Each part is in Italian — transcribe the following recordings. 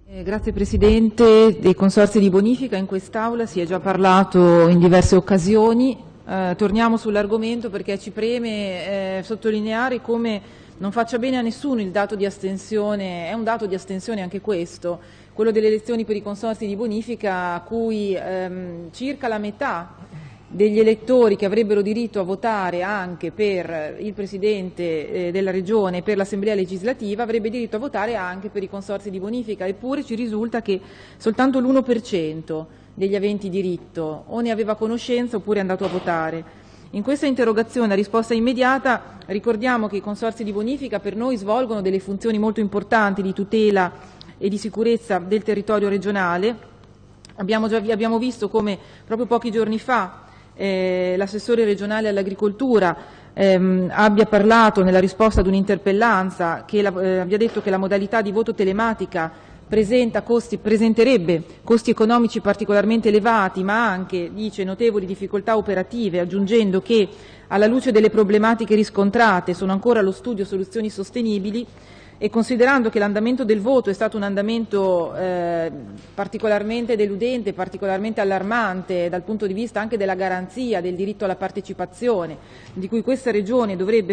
Grazie Presidente. Dei consorzi di bonifica in quest'Aula si è già parlato in diverse occasioni. Torniamo sull'argomento perché ci preme sottolineare come non faccia bene a nessuno il dato di astensione, è un dato di astensione anche questo, quello delle elezioni per i consorzi di bonifica a cui circa la metà degli elettori che avrebbero diritto a votare anche per il Presidente della Regione e per l'Assemblea legislativa avrebbe diritto a votare anche per i consorzi di bonifica, eppure ci risulta che soltanto l'1% degli aventi diritto o ne aveva conoscenza oppure è andato a votare. In questa interrogazione a risposta immediata ricordiamo che i consorzi di bonifica per noi svolgono delle funzioni molto importanti di tutela e di sicurezza del territorio regionale. Abbiamo visto come proprio pochi giorni fa l'assessore regionale all'agricoltura abbia parlato nella risposta ad un'interpellanza che abbia detto che la modalità di voto telematica presenterebbe costi economici particolarmente elevati, ma anche, dice, notevoli difficoltà operative, aggiungendo che alla luce delle problematiche riscontrate sono ancora allo studio soluzioni sostenibili. E considerando che l'andamento del voto è stato un andamento particolarmente deludente, particolarmente allarmante dal punto di vista anche della garanzia del diritto alla partecipazione, di cui questa Regione dovrebbe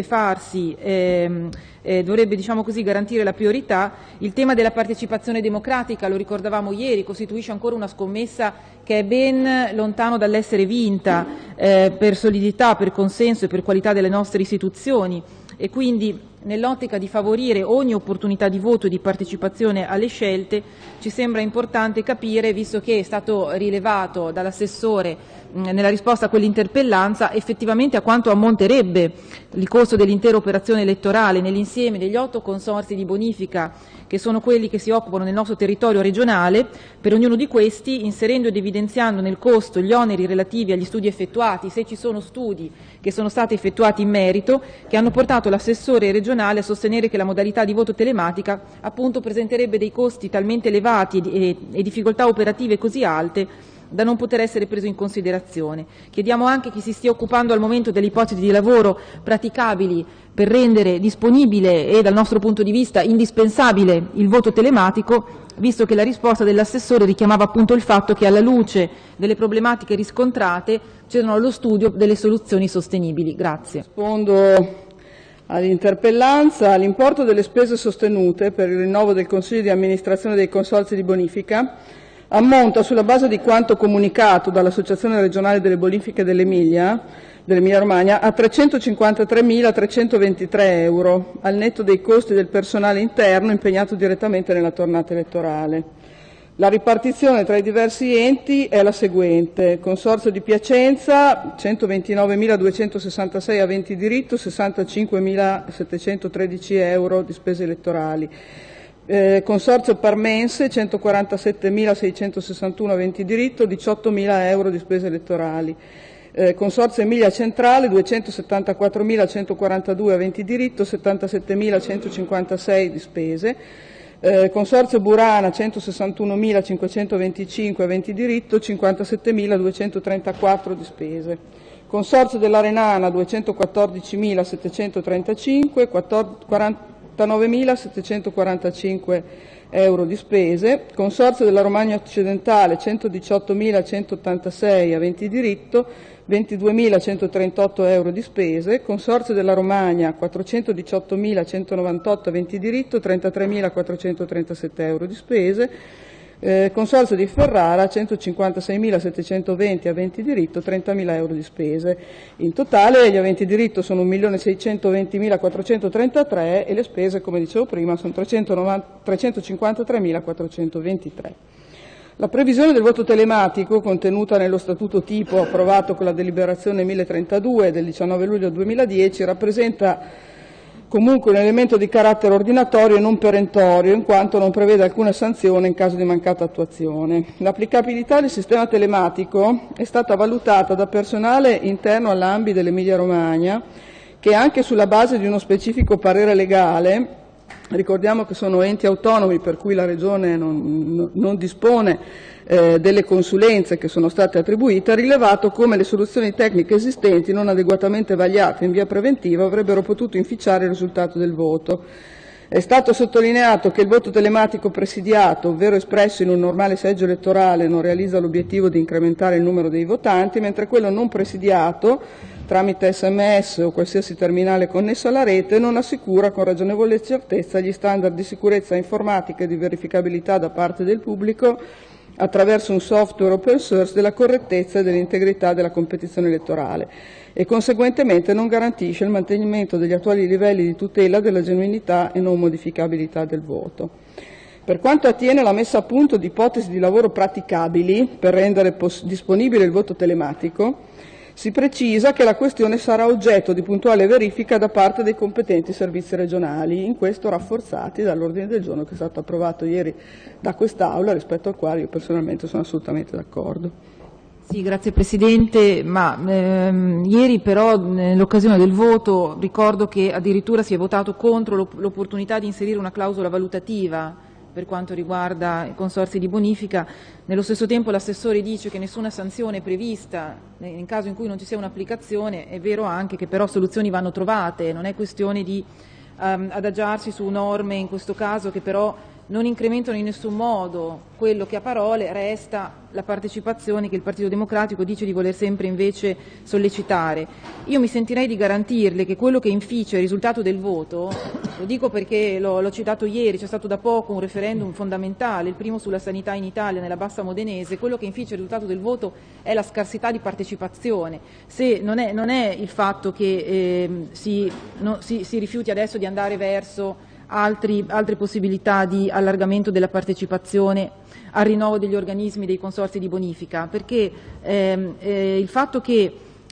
diciamo così, garantire la priorità, il tema della partecipazione democratica, lo ricordavamo ieri, costituisce ancora una scommessa che è ben lontano dall'essere vinta per solidità, per consenso e per qualità delle nostre istituzioni. E quindi nell'ottica di favorire ogni opportunità di voto e di partecipazione alle scelte ci sembra importante capire, visto che è stato rilevato dall'assessore nella risposta a quell'interpellanza, effettivamente a quanto ammonterebbe il costo dell'intera operazione elettorale nell'insieme degli 8 consorzi di bonifica che sono quelli che si occupano nel nostro territorio regionale, per ognuno di questi inserendo ed evidenziando nel costo gli oneri relativi agli studi effettuati, se ci sono studi che sono stati effettuati in merito, che hanno portato l'assessore regionale a sostenere che la modalità di voto telematica appunto presenterebbe dei costi talmente elevati e difficoltà operative così alte da non poter essere preso in considerazione. Chiediamo anche che si stia occupando al momento delle ipotesi di lavoro praticabili per rendere disponibile e dal nostro punto di vista indispensabile il voto telematico, visto che la risposta dell'assessore richiamava appunto il fatto che alla luce delle problematiche riscontrate c'erano allo studio delle soluzioni sostenibili. Grazie. Rispondo all'interpellanza. L'importo delle spese sostenute per il rinnovo del Consiglio di amministrazione dei consorzi di bonifica ammonta, sulla base di quanto comunicato dall'Associazione regionale delle bonifiche dell'Emilia-Romagna, a 353.323 euro, al netto dei costi del personale interno impegnato direttamente nella tornata elettorale. La ripartizione tra i diversi enti è la seguente: Consorzio di Piacenza 129.266 aventi diritto, 65.713 euro di spese elettorali. Consorzio Parmense 147.661 aventi diritto, 18.000 euro di spese elettorali. Consorzio Emilia Centrale 274.142 aventi diritto, 77.156 di spese. Consorzio Burana 161.525 aventi diritto, 57.234 di spese. Consorzio dell'Arenana 214.735, 49.745 euro di spese. Consorzio della Romagna Occidentale 118.186 aventi diritto, 22.138 euro di spese. Consorzio della Romagna 418.198 aventi diritto, 33.437 euro di spese. Consorzio di Ferrara 156.720 aventi diritto, 30.000 euro di spese. In totale gli aventi diritto sono 1.620.433 e le spese, come dicevo prima, sono 353.423. La previsione del voto telematico, contenuta nello statuto tipo approvato con la deliberazione 1032 del 19 luglio 2010, rappresenta comunque un elemento di carattere ordinatorio e non perentorio, in quanto non prevede alcuna sanzione in caso di mancata attuazione. L'applicabilità del sistema telematico è stata valutata da personale interno all'ANBI dell'Emilia-Romagna, che anche sulla base di uno specifico parere legale, ricordiamo che sono enti autonomi per cui la Regione non dispone delle consulenze che sono state attribuite, ha rilevato come le soluzioni tecniche esistenti, non adeguatamente vagliate in via preventiva, avrebbero potuto inficiare il risultato del voto. È stato sottolineato che il voto telematico presidiato, ovvero espresso in un normale seggio elettorale, non realizza l'obiettivo di incrementare il numero dei votanti, mentre quello non presidiato, tramite SMS o qualsiasi terminale connesso alla rete, non assicura con ragionevole certezza gli standard di sicurezza informatica e di verificabilità da parte del pubblico attraverso un software open source della correttezza e dell'integrità della competizione elettorale e conseguentemente non garantisce il mantenimento degli attuali livelli di tutela della genuinità e non modificabilità del voto. Per quanto attiene alla messa a punto di ipotesi di lavoro praticabili per rendere disponibile il voto telematico, si precisa che la questione sarà oggetto di puntuale verifica da parte dei competenti servizi regionali, in questo rafforzati dall'ordine del giorno che è stato approvato ieri da quest'Aula, rispetto al quale io personalmente sono assolutamente d'accordo. Sì, grazie Presidente, ieri però nell'occasione del voto ricordo che addirittura si è votato contro l'opportunità di inserire una clausola valutativa per quanto riguarda i consorzi di bonifica. Nello stesso tempo l'assessore dice che nessuna sanzione è prevista in caso in cui non ci sia un'applicazione. È vero anche che però soluzioni vanno trovate, non è questione di adagiarsi su norme in questo caso che però non incrementano in nessun modo quello che a parole resta la partecipazione che il Partito Democratico dice di voler sempre invece sollecitare. Io mi sentirei di garantirle che quello che inficia il risultato del voto, lo dico perché l'ho citato ieri, c'è stato da poco un referendum fondamentale, il primo sulla sanità in Italia nella Bassa Modenese, quello che inficia il risultato del voto è la scarsità di partecipazione, se non è il fatto che si rifiuti adesso di andare verso altre possibilità di allargamento della partecipazione al rinnovo degli organismi dei consorzi di bonifica, perché il fatto che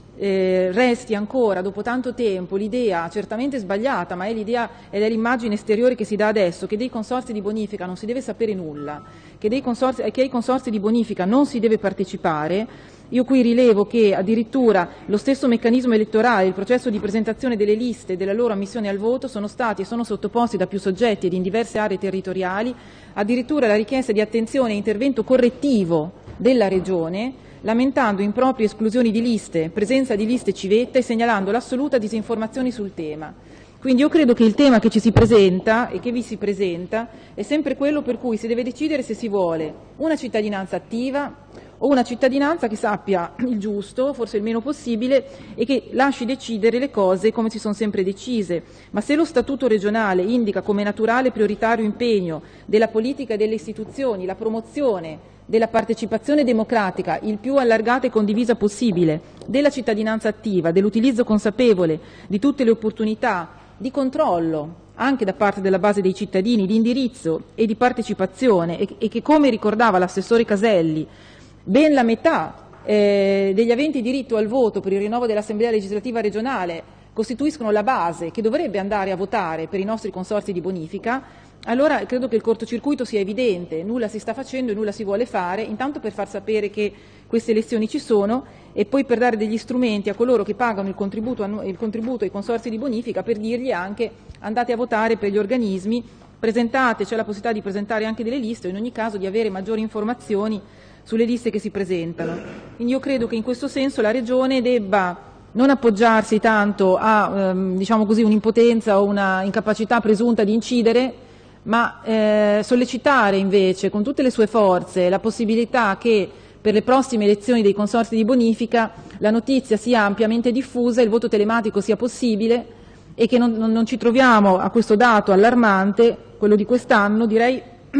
resti ancora dopo tanto tempo l'idea certamente sbagliata, ma è l'idea ed è l'immagine esteriore che si dà adesso, che dei consorzi di bonifica non si deve sapere nulla, che ai consorzi di bonifica non si deve partecipare. Io qui rilevo che addirittura lo stesso meccanismo elettorale, il processo di presentazione delle liste e della loro ammissione al voto sono stati e sono sottoposti da più soggetti ed in diverse aree territoriali, addirittura la richiesta di attenzione e intervento correttivo della Regione, lamentando improprie esclusioni di liste, presenza di liste civette e segnalando l'assoluta disinformazione sul tema. Quindi io credo che il tema che ci si presenta e che vi si presenta è sempre quello per cui si deve decidere se si vuole una cittadinanza attiva o una cittadinanza che sappia il giusto, forse il meno possibile, e che lasci decidere le cose come si sono sempre decise. Ma se lo Statuto regionale indica come naturale e prioritario impegno della politica e delle istituzioni la promozione della partecipazione democratica il più allargata e condivisa possibile, della cittadinanza attiva, dell'utilizzo consapevole di tutte le opportunità di controllo anche da parte della base dei cittadini, di indirizzo e di partecipazione, e che, come ricordava l'assessore Caselli, ben la metà degli aventi diritto al voto per il rinnovo dell'Assemblea legislativa regionale costituiscono la base che dovrebbe andare a votare per i nostri consorzi di bonifica, allora credo che il cortocircuito sia evidente, nulla si sta facendo e nulla si vuole fare, intanto per far sapere che queste elezioni ci sono e poi per dare degli strumenti a coloro che pagano il contributo ai consorzi di bonifica, per dirgli anche andate a votare per gli organismi, presentate, c'è la possibilità di presentare anche delle liste o in ogni caso di avere maggiori informazioni sulle liste che si presentano. Quindi io credo che in questo senso la Regione debba non appoggiarsi tanto a diciamo così, un'impotenza o una incapacità presunta di incidere, ma sollecitare invece con tutte le sue forze la possibilità che per le prossime elezioni dei consorzi di bonifica la notizia sia ampiamente diffusa, il voto telematico sia possibile e che non ci troviamo a questo dato allarmante, quello di quest'anno, direi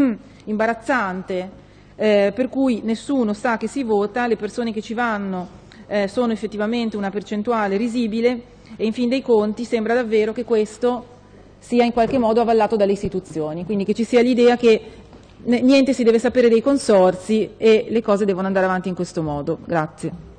imbarazzante, per cui nessuno sa che si vota, le persone che ci vanno sono effettivamente una percentuale risibile e in fin dei conti sembra davvero che questo sia in qualche modo avallato dalle istituzioni, quindi che ci sia l'idea che niente si deve sapere dei consorzi e le cose devono andare avanti in questo modo. Grazie.